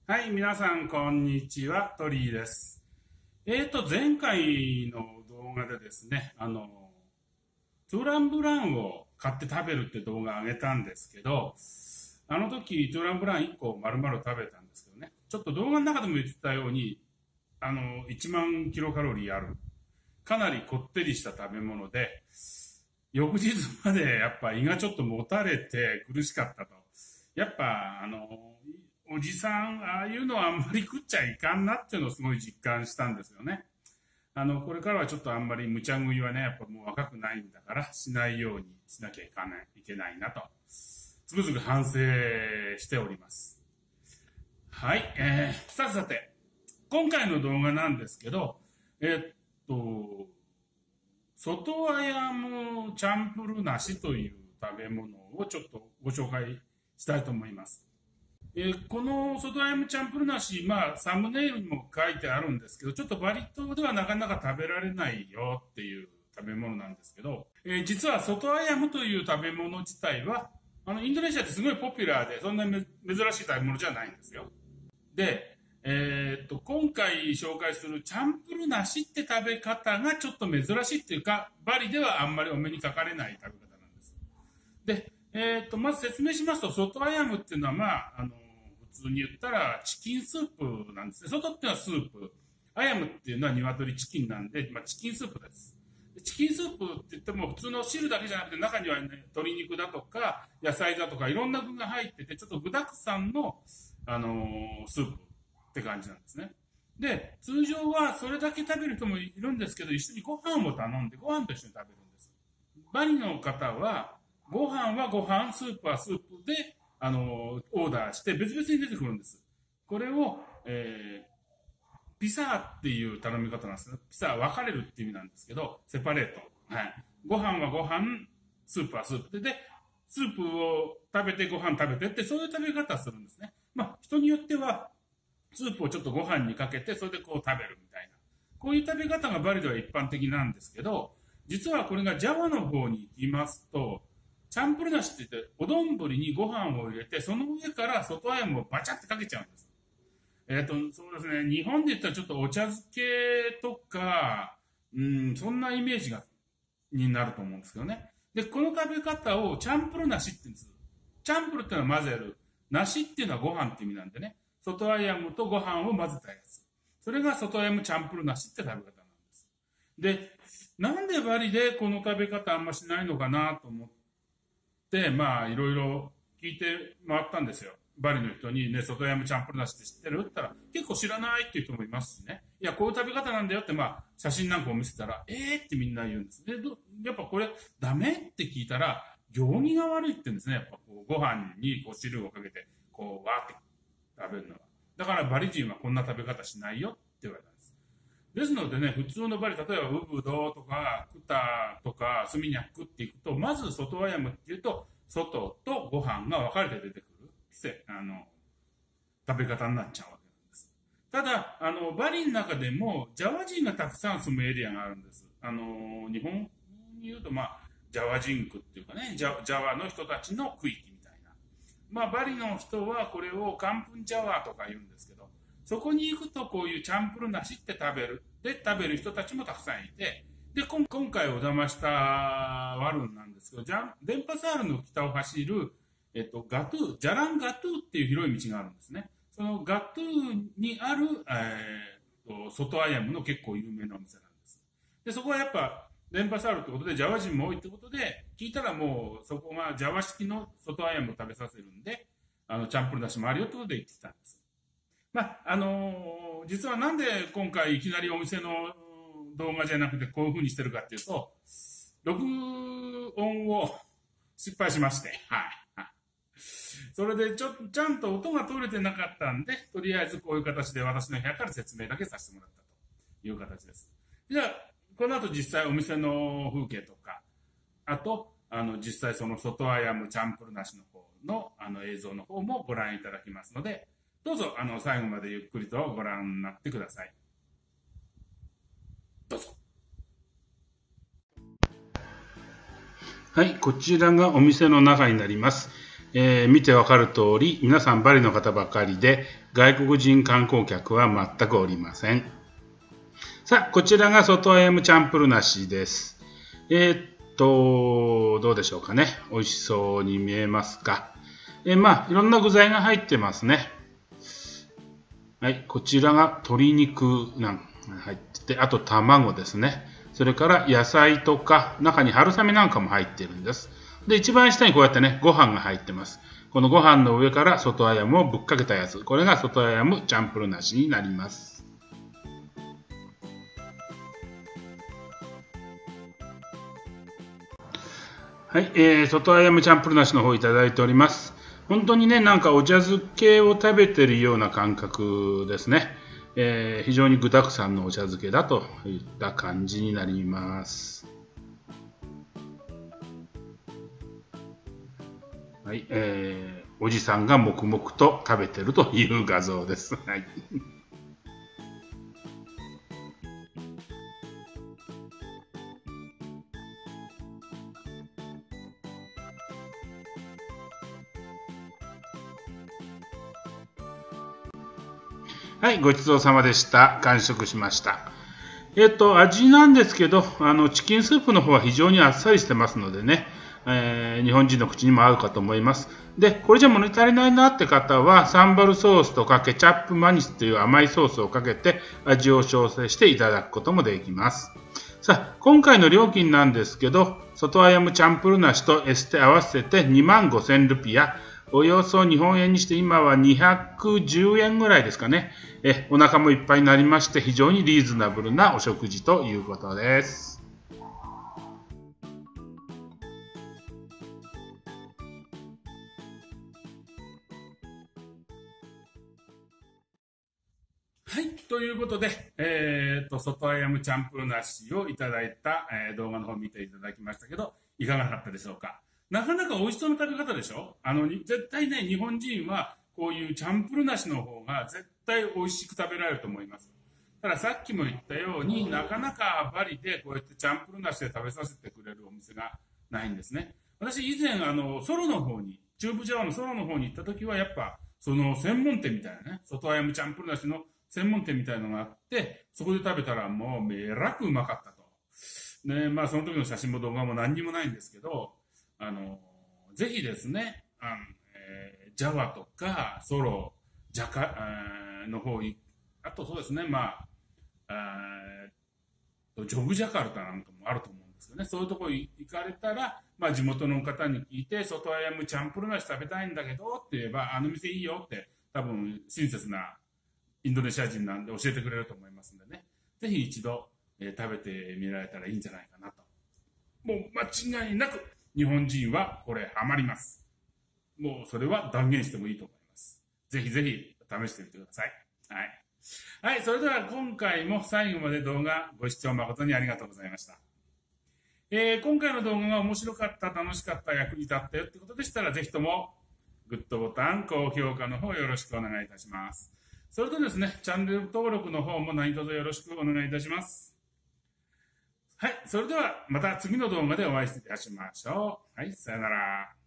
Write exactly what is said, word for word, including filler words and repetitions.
はい、皆さん、こんにちは。鳥居です。えーと、前回の動画でですね、あの、トゥーランブランを買って食べるって動画を上げたんですけど、あの時、トゥーランブランいっこ丸々食べたんですけどね、ちょっと動画の中でも言ってたように、あの、いちまんキロカロリーある、かなりこってりした食べ物で、翌日までやっぱ胃がちょっともたれて苦しかったと。やっぱ、あの、おじさん、ああいうのはあんまり食っちゃいかんなっていうのをすごい実感したんですよね。あの、これからはちょっとあんまり無茶食いはね、やっぱもう若くないんだからしないようにしなきゃいかない、いけないなと、つくづく反省しております。はい、えー、さてさて、今回の動画なんですけど、えーっと、外ワヤムチャンプルなしという食べ物をちょっとご紹介したいと思います。えーこの外ワヤムチャンプルなし、まあ、サムネイルにも書いてあるんですけど、ちょっとバリ島ではなかなか食べられないよっていう食べ物なんですけど、えー実は外ワヤムという食べ物自体は、あの、インドネシアってすごいポピュラーで、そんなに珍しい食べ物じゃないんですよ。で、えーっと、今回紹介するチャンプルなしって食べ方がちょっと珍しいっていうか、バリではあんまりお目にかかれない食べ方なんです。で、えーっと、まず説明しますと、外アヤムっていうのは、まあ、あの、普通に言ったらチキンスープなんですね。外っていうのはスープ。アヤムっていうのは鶏チキンなんで、まあ、チキンスープです。チキンスープって言っても普通の汁だけじゃなくて中にはね、鶏肉だとか野菜だとかいろんな具が入ってて、ちょっと具沢山の、あのースープって感じなんですね。で、通常はそれだけ食べる人もいるんですけど、一緒にご飯も頼んでご飯と一緒に食べるんです。バリの方は、ご飯はご飯、スープはスープで、あの、オーダーして別々に出てくるんです。これを、えーピサーっていう頼み方なんですね。ピサーは分かれるっていう意味なんですけど、セパレート。はい。ご飯はご飯、スープはスープで、で、スープを食べてご飯食べてって、そういう食べ方するんですね。まあ、人によっては、スープをちょっとご飯にかけて、それでこう食べるみたいな。こういう食べ方がバリでは一般的なんですけど、実はこれがジャワの方に行きますと、チャンプルなしって言って、お丼にご飯を入れて、その上から外あやむをバチャってかけちゃうんです。えっ、と、そうですね。日本で言ったらちょっとお茶漬けとか、うん、そんなイメージが、になると思うんですけどね。で、この食べ方をチャンプルなしって言うんです。チャンプルっていうのは混ぜる。なしっていうのはご飯って意味なんでね。外アヤムとご飯を混ぜたやつ。それが外アヤムチャンプルなしって食べ方なんです。で、なんでバリでこの食べ方あんましないのかなと思って、まあ、いろいろ聞いて回ったんですよ。バリの人にね、外山チャンプルなしって知ってるって言ったら、結構知らないっていう人もいますしね。いや、こういう食べ方なんだよって、まあ、写真なんかを見せたら、えーってみんな言うんです。で、どやっぱこれ、ダメって聞いたら、行儀が悪いって言うんですね。やっぱこう、ご飯にこう汁をかけて、こう、わーって食べるのは。だからバリ人はこんな食べ方しないよって言われたんです。ですのでね、普通のバリ、例えばウブドとか、クタとか、スミニャックっていくと、まず外ワヤムっていうと、外とご飯が分かれて出てくる、あの、食べ方になっちゃうわけなんです。ただ、あの、バリの中でも、ジャワ人がたくさん住むエリアがあるんです。あの、日本に言うと、まあ、ジャワ人区っていうかね、ジャジャワの人たちの区域みたいな。まあ、バリの人はこれをカンプンジャワとか言うんですけど、そこに行くとこういうチャンプルなしって食べる。で、食べる人たちもたくさんいて、で、今回お邪魔したワルンなんですけど、ジャン電波サールの北を走る、えっと、ガトゥー、ジャランガトゥーっていう広い道があるんですね。そのガトゥーにある、えー、と外アヤムの結構有名なお店なんです。で、そこはやっぱ、電波サールってことで、ジャワ人も多いってことで、聞いたらもう、そこがジャワ式の外アヤムを食べさせるんで、あの、チャンプル出しもあるよってことで言ってきたんです。まあ、あのー実はなんで今回いきなりお店の動画じゃなくてこういう風にしてるかっていうと、録音を失敗しまして、はい。それでちょ、ちゃんと音が取れてなかったんで、とりあえずこういう形で私の部屋から説明だけさせてもらったという形です。じゃあ、この後実際お店の風景とか、あと、あの、実際その外アヤムチャンプルなしの方の、あの映像の方もご覧いただきますので、どうぞ、あの、最後までゆっくりとご覧になってください。どうぞ。はい、こちらがお店の中になります。 えー、見てわかる通り、皆さんバリの方ばかりで、外国人観光客は全くおりません。さあ、こちらが外アヤムチャンプルナシです。えー、っと、どうでしょうかね。美味しそうに見えますか。えー、まあ、いろんな具材が入ってますね。はい、こちらが鶏肉なん入ってて、あと卵ですね。それから野菜とか、中に春雨なんかも入ってるんです。で、一番下にこうやってね、ご飯が入ってます。このご飯の上から外アヤムをぶっかけたやつ。これが外アヤムチャンプルナシになります。はい、えー、外アヤムチャンプルナシの方いただいております。本当にね、なんかお茶漬けを食べてるような感覚ですね。えー、非常に具沢山のお茶漬けだといった感じになります。はい、えー、おじさんが黙々と食べてるという画像です。はい。はい、ごちそうさまでした。完食しました。えっと、味なんですけど、あの、チキンスープの方は非常にあっさりしてますのでね、えー、日本人の口にも合うかと思います。で、これじゃ物足りないなって方は、サンバルソースとかケチャップマニスという甘いソースをかけて味を調整していただくこともできます。さあ、今回の料金なんですけど、外アヤムチャンプルナシとエステ合わせてにまんごせんルピア、およそ日本円にして今はにひゃくじゅうえんぐらいですかね。え、お腹もいっぱいになりまして、非常にリーズナブルなお食事ということです。はい。ということで、えー、と、外アヤムチャンプルナシをいただいた、えー、動画の方を見ていただきましたけど、いかがだったでしょうか。なかなか美味しそうな食べ方でしょ。あの、絶対ね、日本人はこういうチャンプルナシの方が絶対美味しく食べられると思います。たださっきも言ったようになかなかバリでこうやってチャンプルナシで食べさせてくれるお店がないんですね。私以前あのソロの方に中部ジャワのソロの方に行った時はやっぱその専門店みたいなね、外アヤムチャンプルナシの専門店みたいなのがあってそこで食べたらもうめらくうまかったと。ね、まあその時の写真も動画も何にもないんですけど、あのぜひですね、あの、えー、ジャワとかソロジャカの方に、あとそうですね、まあジョグジャカルタなんかもあると思うんですよね。そういうところに行かれたら、まあ、地元の方に聞いて、外アヤムチャンプルナシ食べたいんだけどって言えば、あの店いいよって、多分親切なインドネシア人なんで教えてくれると思いますんでね。ぜひ一度、えー、食べてみられたらいいんじゃないかなと。もう間違いなく日本人はこれハマります。もうそれは断言してもいいと思います。ぜひぜひ試してみてください。はい。はい、それでは今回も最後まで動画ご視聴誠にありがとうございました。えー、今回の動画が面白かった、楽しかった、役に立ったよってことでしたら、ぜひともグッドボタン、高評価の方よろしくお願いいたします。それとですね、チャンネル登録の方も何卒よろしくお願いいたします。はい、それではまた次の動画でお会いいたしましょう。はい、さよなら。